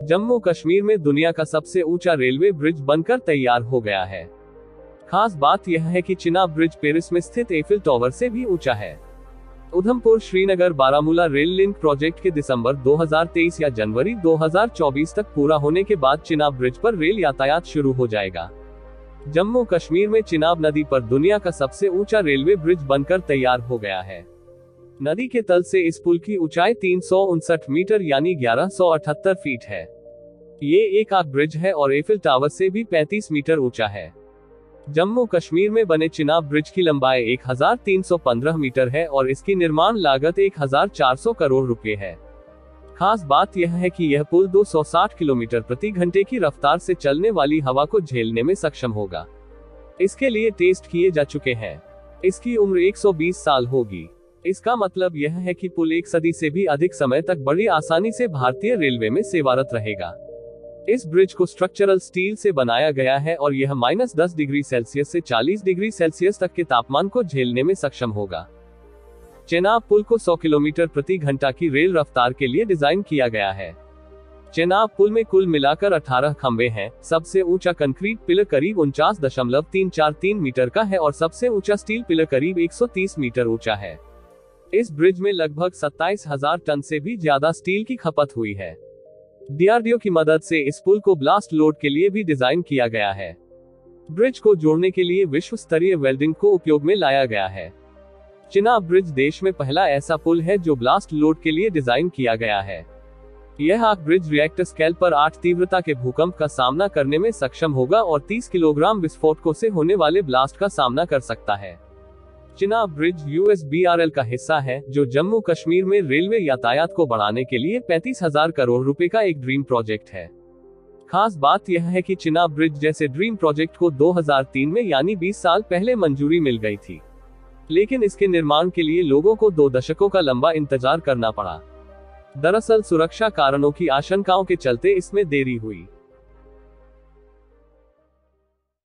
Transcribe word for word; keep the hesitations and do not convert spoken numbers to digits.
जम्मू कश्मीर में दुनिया का सबसे ऊंचा रेलवे ब्रिज बनकर तैयार हो गया है। खास बात यह है कि चिनाब ब्रिज पेरिस में स्थित एफिल टावर से भी ऊंचा है। Udhampur Srinagar Baramulla rail link project के दिसंबर दो हज़ार तेईस या जनवरी दो हज़ार चौबीस तक पूरा होने के बाद चिनाब ब्रिज पर रेल यातायात शुरू हो जाएगा। जम्मू कश्मीर में चिनाब नदी पर दुनिया का सबसे ऊंचा रेलवे ब्रिज बनकर तैयार हो गया है। नदी के तल से इस पुल की ऊंचाई तीन सौ उनसठ मीटर यानी ग्यारह सौ अठहत्तर फीट है। ये एक आर्क ब्रिज है और एफिल टावर से भी पैंतीस मीटर ऊंचा है। जम्मू कश्मीर में बने चिनाब ब्रिज की लंबाई एक हज़ार तीन सौ पंद्रह मीटर है और इसकी निर्माण लागत एक हज़ार चार सौ करोड़ रुपए है। खास बात यह है कि यह पुल दो सौ साठ किलोमीटर प्रति घंटे की रफ्तार से चलने वाली हवा को झेलने में सक्षम होगा। इसके लिए टेस्ट किए जा चुके हैं। इसकी उम्र एक सौ बीस साल होगी। इसका मतलब यह है कि पुल एक सदी से भी अधिक समय तक बड़ी आसानी से भारतीय रेलवे में सेवारत रहेगा। इस ब्रिज को स्ट्रक्चरल स्टील से बनाया गया है और यह माइनस दस डिग्री सेल्सियस से चालीस डिग्री सेल्सियस तक के तापमान को झेलने में सक्षम होगा। चिनाब पुल को सौ किलोमीटर प्रति घंटा की रेल रफ्तार के लिए डिजाइन किया गया है। चिनाब पुल में कुल मिलाकर अठारह खंभे हैं। सबसे ऊंचा कंक्रीट पिलर करीब उनचास दशमलव तीन चार तीन मीटर का है और सबसे ऊंचा स्टील पिलर करीब एक सौ तीस मीटर ऊंचा है। इस ब्रिज में लगभग सत्ताईस हज़ार टन से भी ज्यादा स्टील की खपत हुई है। डी आर डी ओ की मदद से इस पुल को ब्लास्ट लोड के लिए भी डिजाइन किया गया है। ब्रिज को जोड़ने के लिए विश्व स्तरीय वेल्डिंग को उपयोग में लाया गया है। चिनाब ब्रिज देश में पहला ऐसा पुल है जो ब्लास्ट लोड के लिए डिजाइन किया गया है। यह आर्क ब्रिज रिएक्टर स्केल पर आठ तीव्रता के भूकंप का सामना करने में सक्षम होगा और तीस किलोग्राम विस्फोटकों से होने वाले ब्लास्ट का सामना कर सकता है। Chenab bridge U S B R L का हिस्सा है, जो जम्मू कश्मीर में रेलवे यातायात को बढ़ाने के लिए पैंतीस हज़ार करोड़ रुपए का एक ड्रीम प्रोजेक्ट है। खास बात यह है कि चिनाब ब्रिज जैसे ड्रीम प्रोजेक्ट को दो हज़ार तीन में यानी बीस साल पहले मंजूरी मिल गई थी, लेकिन इसके निर्माण के लिए लोगों को दो दशकों का लंबा इंतजार करना पड़ा। दरअसल सुरक्षा कारणों की आशंकाओं के चलते इसमें देरी हुई।